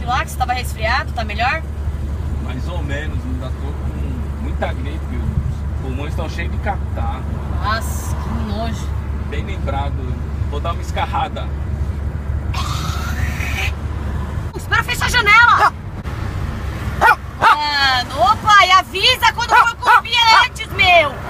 remédio lá, que você tava resfriado, tá melhor? Mais ou menos, ainda tô com muita gripe. Os pulmões estão cheios de catarro. Nossa, que nojo. Bem lembrado. Vou dar uma escarrada. Espera fechar a janela! Mano, opa, e avisa quando for cuspir antes, meu!